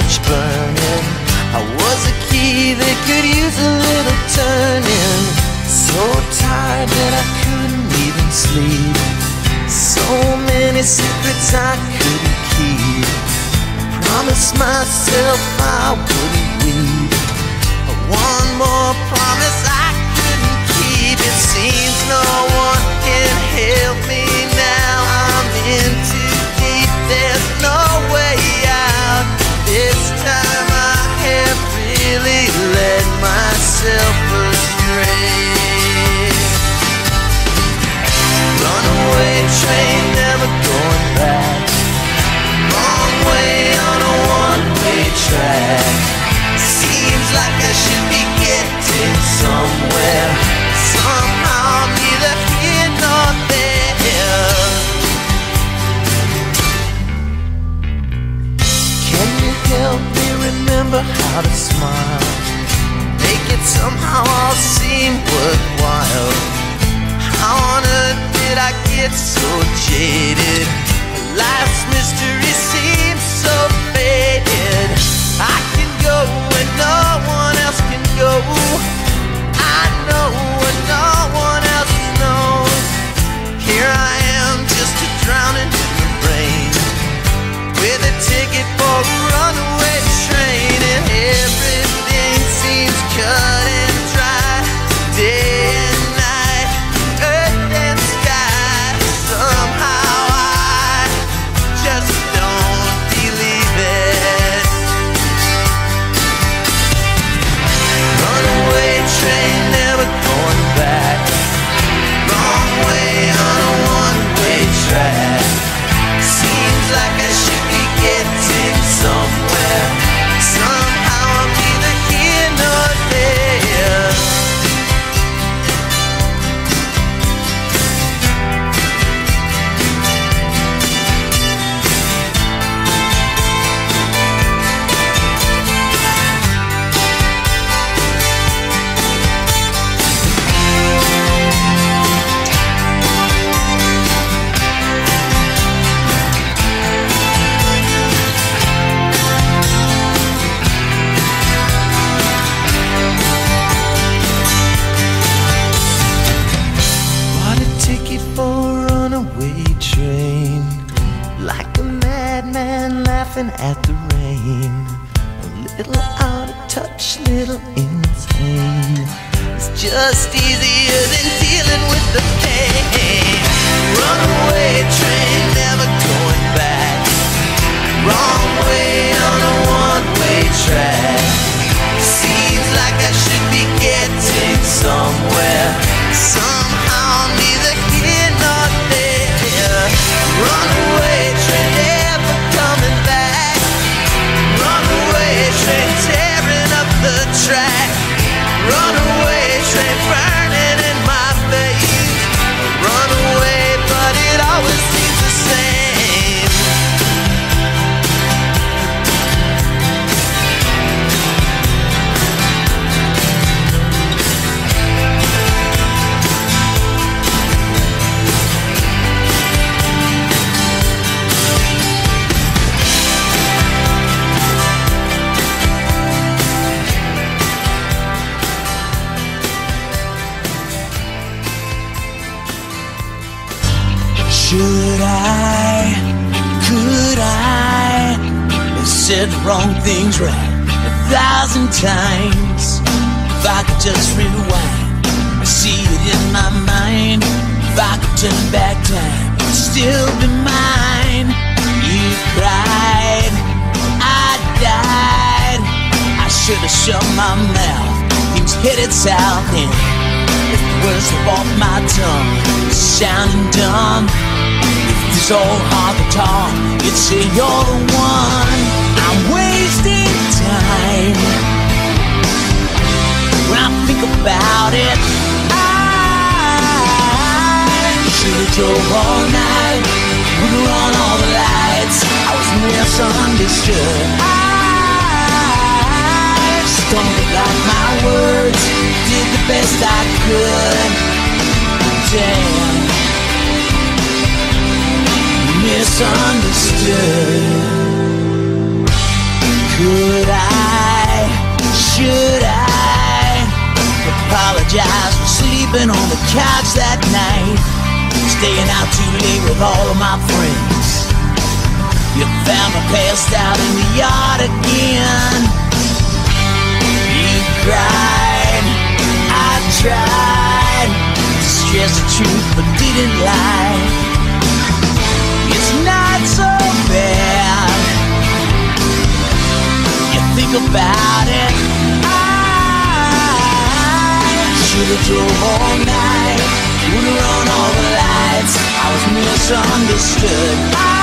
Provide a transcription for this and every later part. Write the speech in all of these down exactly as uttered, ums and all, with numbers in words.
much burning. I was a key that could use a little turning. So tired that I couldn't even sleep. So many secrets I couldn't keep. Promised myself I wouldn't weep. But one more promise I couldn't keep. It seems no one can help me now. I'm in too deep, there's no way out. This time I have really led myself astray. Runaway train, never going back. Wrong way on a one-way track. Seems like I should be getting somewhere. Somehow I'm neither here nor there. Can you help me remember how to smile? Make it somehow all seem worthwhile. How on earth did I get so jaded? Life's mystery seems so faded. I can go where no one else can go. I know what no one else knows. Here I am, just a drowning in the rain, with a ticket for a runaway train. And everything seems cut and dry, day and night, earth and sky. Somehow I just don't believe it. Runaway train, never going back. Wrong way on a one-way track. Seems like I should be getting somewhere. Somehow I'm neither here nor there. Bought a ticket for a runaway train, like a madman laughing at the rain. A little out of touch, little insane. It's just easier than dealing with the pain. Runaway train, never going back. Wrong way on a one-way track. Seems like I should be getting somewhere. Somehow I'm neither here nor there. Runaway train, never coming back. Runaway train, tearing up the track. Runaway train, burning in my face. Runaway, but it always seems the same. Should I, could I have said the wrong things right a thousand times? If I could just rewind, I see it in my mind. If I could turn back time, it'd still be mine. You cried, I died. I should have shut my mouth, things headed south. And if the words were off my tongue, sounding dumb, it's so hard to talk, you'd say you're the one. I'm wasting time. When I think about it, I should've drove all night, would've run all the lights. I was misunderstood. I stumbled like my words, did the best I could. Damn, misunderstood. Could Would I, should I apologize for sleeping on the couch that night, staying out too late with all of my friends? You found me passed out in the yard again. You cried, I tried to stress the truth but didn't lie. It's not so bad, you think about it. I should've drove all night, would've run all the lights. I was misunderstood.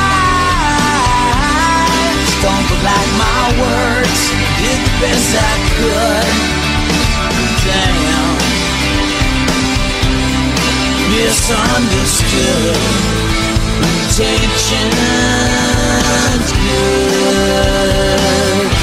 I stumbled like my words, did the best I could. Damn, misunderstood. Intentions good.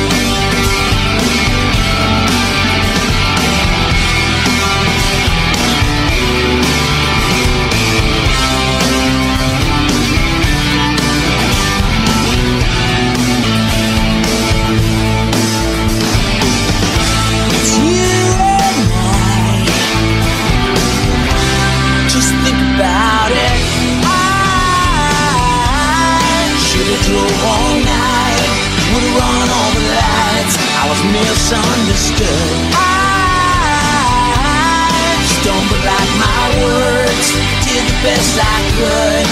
It's you and I. Just think about it. Drove all night, would've run all the lights. I was misunderstood. I stumbled like my words, did the best I could.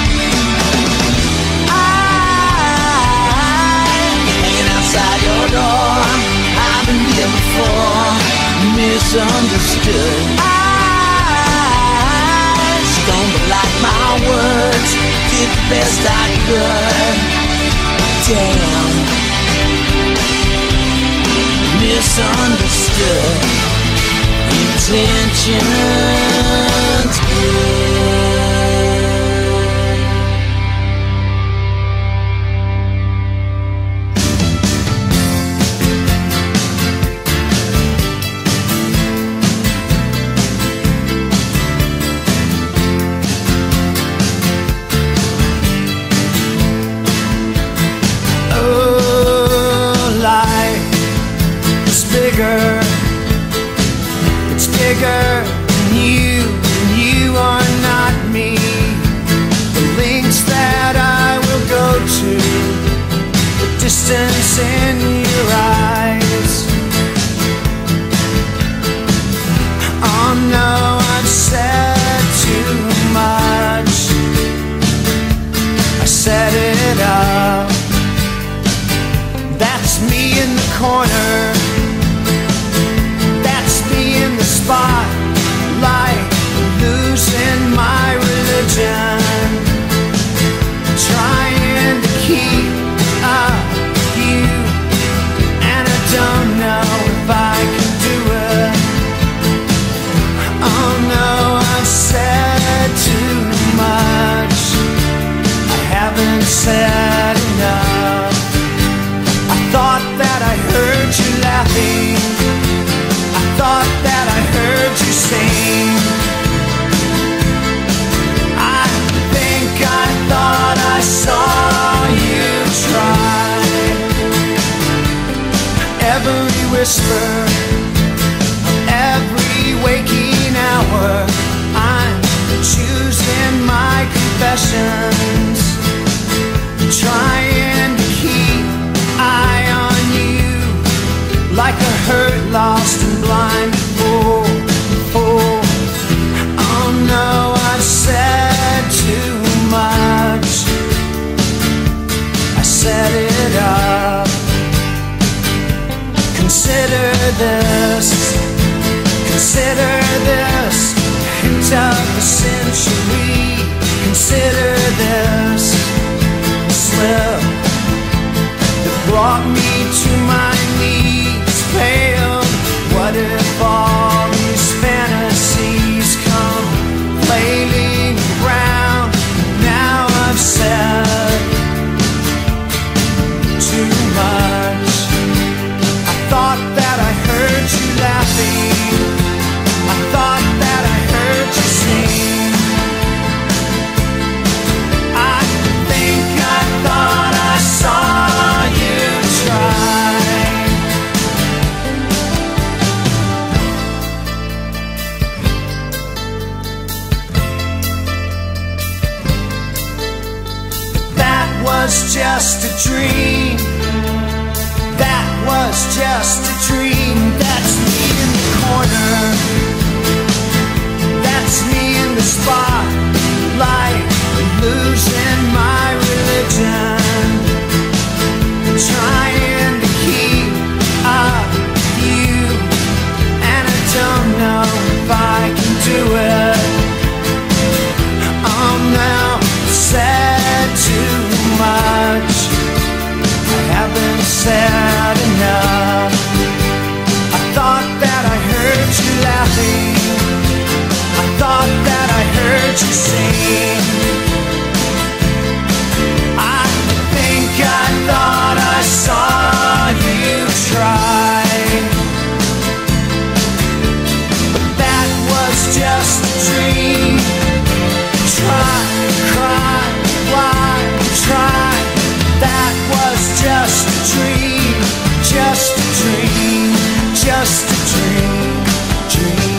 I'm hanging outside your door, I've been here before, misunderstood. I stumbled like my words, did the best I could. Damn, misunderstood. Intentions good. It's bigger than you, and you are not me. The lengths that I will go to, the distance in your eyes. Oh no, I've said too much. I set it up. That's me in the corner. Spotlight, losing my religion, trying to keep up with you, and I don't know if I can do it. Oh no, I've said too much, I haven't said enough. I thought that I heard you laughing, thought that I heard you sing. I think I thought I saw you try. Every whisper, every waking hour, I'm choosing my confessions, trying to keep eye on you, like a hurt, lost and blind fool. Oh, oh no, I've said too much. I set it up. Consider this, consider this, hint of the century. Consider this slip that brought me to my knees. Failed. What if all these fantasies come flailing around? Now I've said too much. I thought that I heard you laughing, I thought that I heard you sing. just a dream. That was just a dream. That's me in the corner. That's me in the spotlight, losing my religion, trying to keep up with you, and I don't know if I can do it. I'm now said too much. I haven't said enough. I thought that I heard you laughing. I thought that I heard you sing. I think I thought I saw you try. But that was just a dream. Try, cry, why try? That was just a dream. Just a dream. Just a dream. Dream.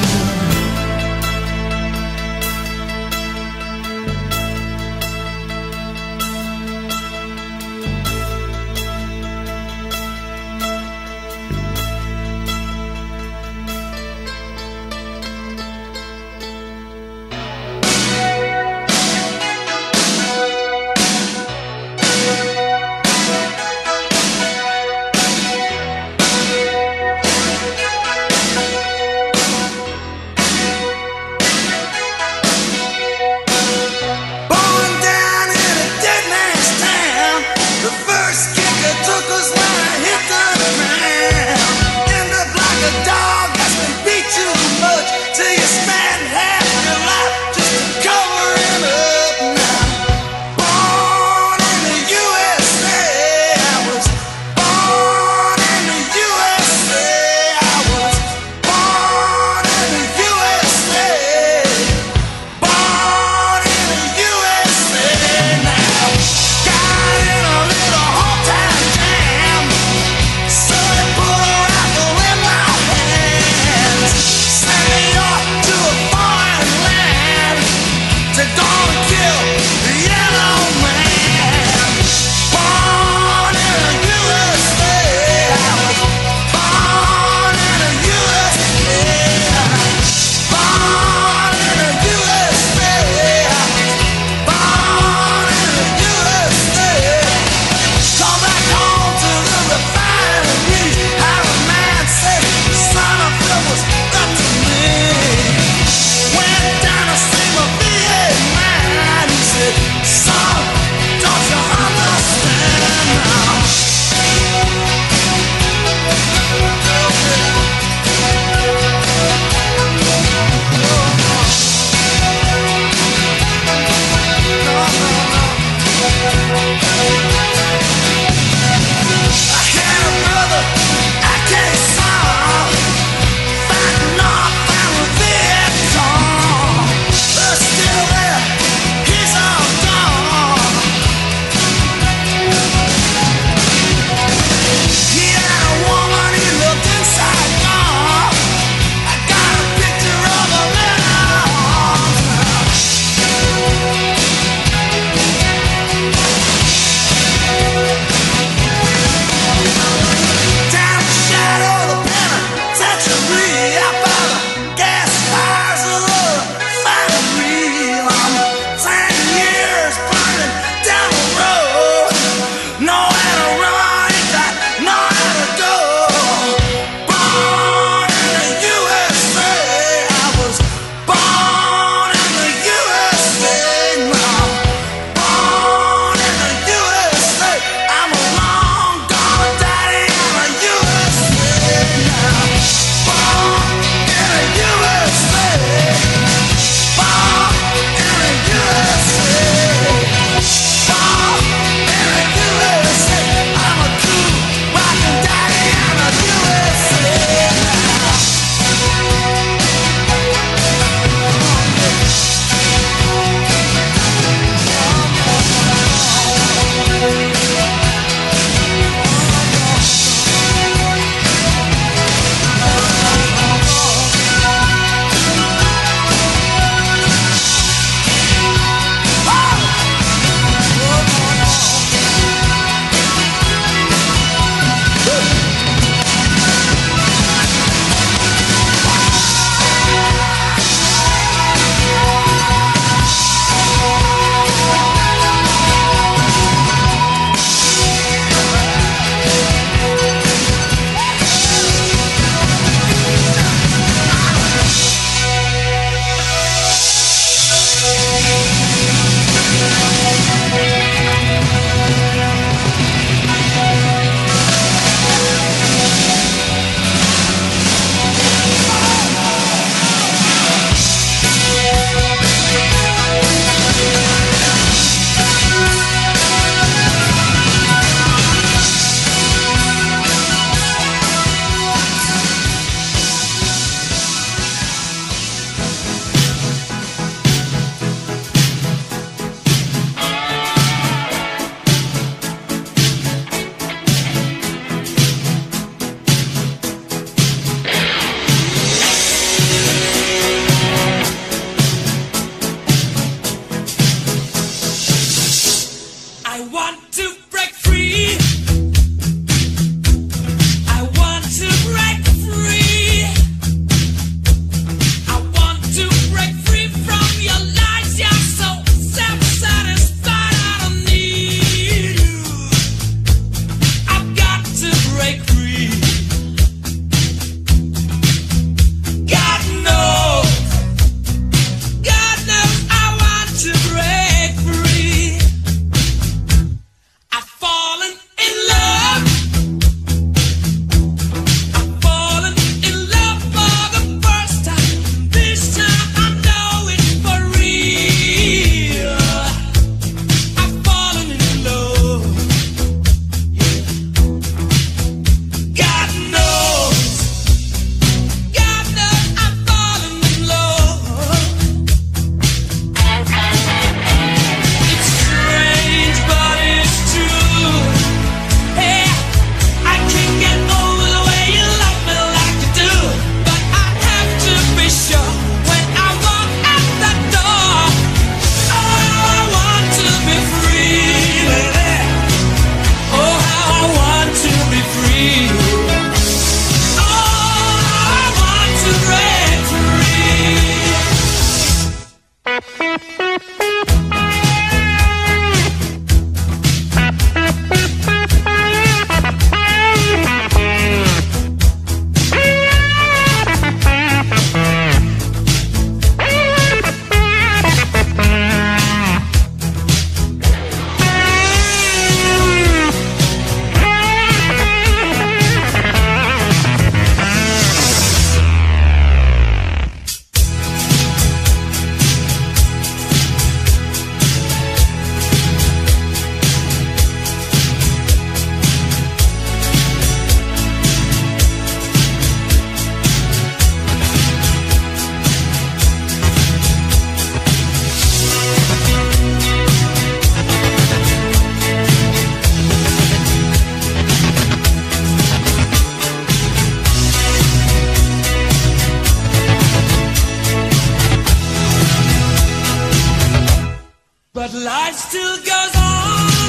but life still goes on.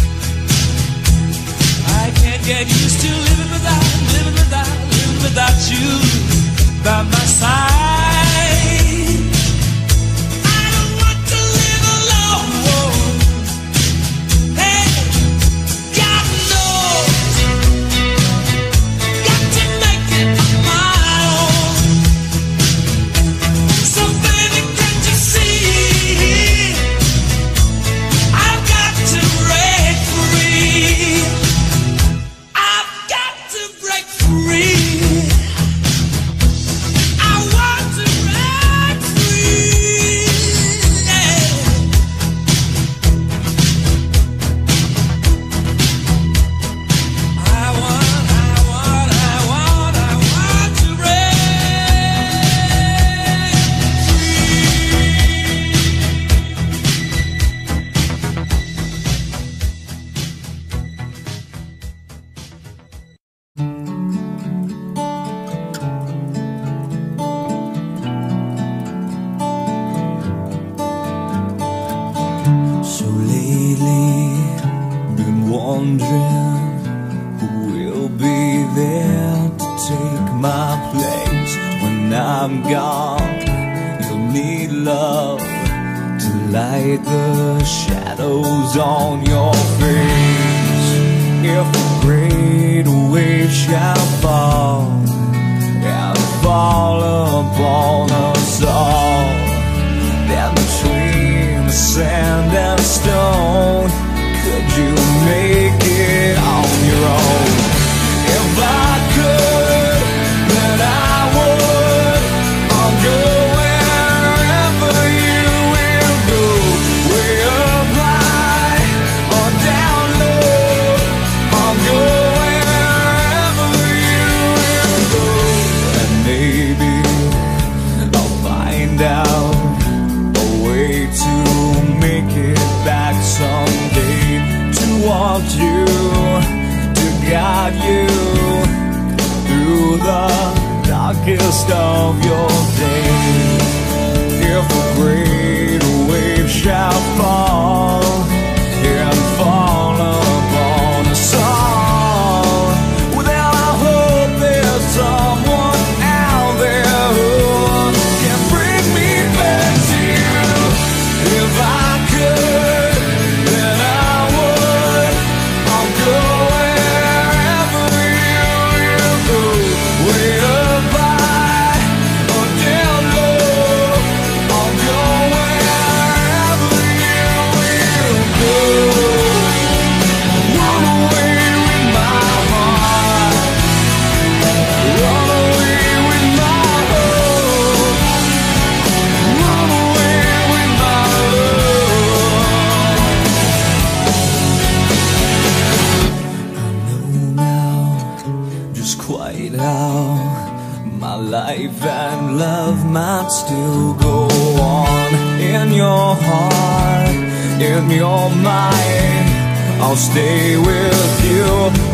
I can't get used to living without, living without, living without you by my side. I don't want to live alone. Hey, God knows, got to make it my own. So baby, can't you see, I've got to break free. I've got to break free. I want to break free. Yeah. I want, I want, I want, I want to break So lately, been wondering who will be there to take my place when I'm gone. You'll need love to light the shadows on your face. If a great wave shall fall and fall upon us all, then between the sand and stone, could you make it on your own? If I could, then I would. I'll go wherever you will go, way up high or down low. I'll go wherever you will go, and maybe I'll find out a way to make it back someday, to want you, to guide you through the darkest of your days. If a great wave shall fall and fall upon us all, well, then I hope there's someone out there who can bring me back to you. If I could, then I would. I'll go wherever you will go, way up high or down low. I'll go wherever you will go. Run away with my heart, run away with my hope, run away with my love. I know now just quite how my life and love might still go on. In your heart, in your mind, I'll stay with you